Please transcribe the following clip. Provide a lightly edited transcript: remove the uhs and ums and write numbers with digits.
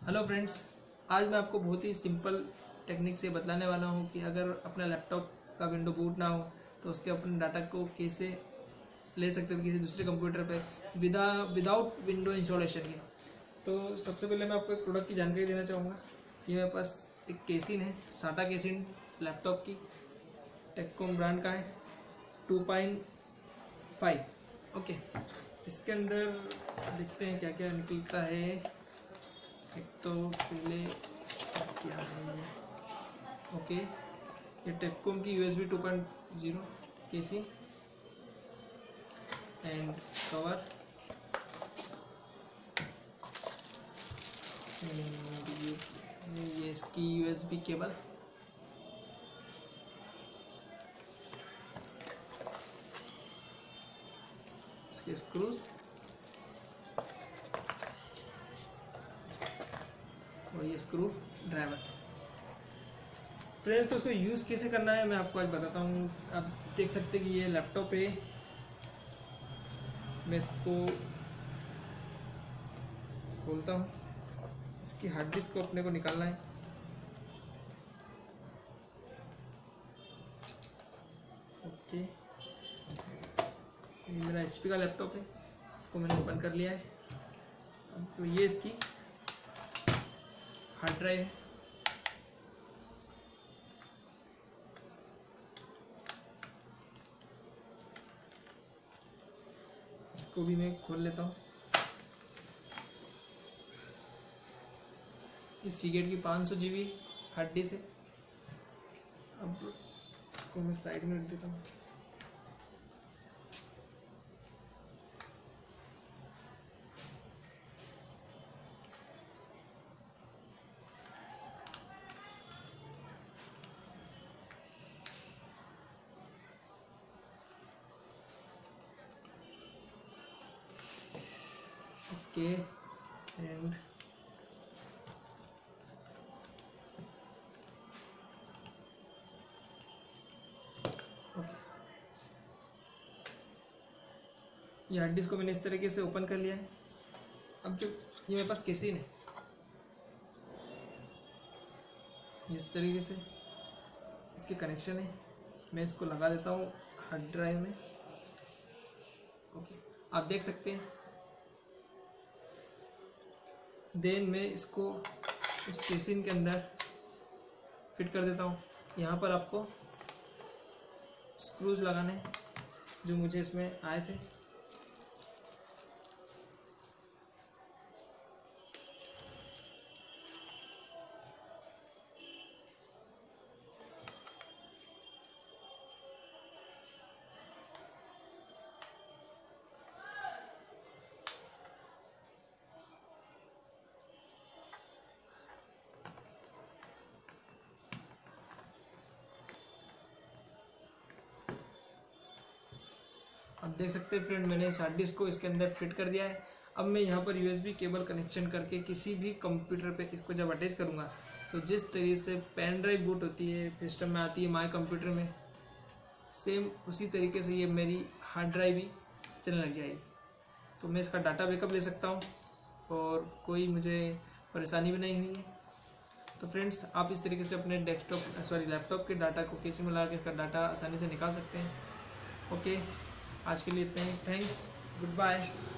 Hello friends, आज मैं आपको बहुत ही सिंपल टेक्निक से बतलाने वाला हूं कि अगर अपना लैपटॉप का विंडो बूट ना हो तो उसके अपने डाटा को कैसे ले सकते हैं किसी दूसरे कंप्यूटर पे विदाउट विंडो इंस्टॉलेशन के। तो सबसे पहले मैं आपको एक प्रोडक्ट की जानकारी देना चाहूँगा कि मेरे पास एक केसिन है, साटा केसिन लैपटॉप की, टेक्कोम ब्रांड का है, 2.5। ओके, इसके अंदर देखते हैं क्या क्या निकलता है। एक तो पहले क्या है, ओके, ये टेक्कोम की USB 2.0 casing and cover and ये इसकी USB केबल, इसके स्क्रूज और ये स्क्रू ड्राइवर। फ्रेंड्स, तो इसको यूज़ कैसे करना है मैं आपको आज बताता हूँ। आप देख सकते हैं कि ये लैपटॉप है, मैं इसको खोलता हूँ। इसकी हार्ड डिस्क को अपने को निकालना है। ओके, ये मेरा HP का लैपटॉप है, इसको मैंने ओपन कर लिया है। अब तो ये इसकी हार्ड ड्राइव है। इसको भी मैं खोल लेता हूँ। इस सीगेट की 500 GB हार्ड डिस्क है। अब इसको मैं साइड में रख देता हूँ। ओके, एंड ये हार्ड डिस्क को मैंने इस तरीके से ओपन कर लिया है। अब जो ये मेरे पास केसिन है, इस तरीके से इसके कनेक्शन है। मैं इसको लगा देता हूँ हार्ड ड्राइव में। ओके, आप देख सकते हैं। देन मैं इसको उस केसिन के अंदर फिट कर देता हूँ। यहाँ पर आपको स्क्रूज लगाने हैं जो मुझे इसमें आए थे। आप देख सकते हैं फ्रेंड, मैंने इस हार्ड डिस्क को इसके अंदर फिट कर दिया है। अब मैं यहाँ पर USB केबल कनेक्शन करके किसी भी कंप्यूटर पे इसको जब अटैच करूँगा तो जिस तरीके से पेन ड्राइव बूट होती है सिस्टम में आती है माय कंप्यूटर में, सेम उसी तरीके से ये मेरी हार्ड ड्राइव भी चलने लग जाएगी। तो मैं इसका डाटा बैकअप ले सकता हूँ और कोई मुझे परेशानी भी नहीं हुई है। तो फ्रेंड्स, आप इस तरीके से अपने लैपटॉप के डाटा को केसिंग में लगा के इसका डाटा आसानी से निकाल सकते हैं। ओके, आज के लिए इतना ही। Thanks, good bye.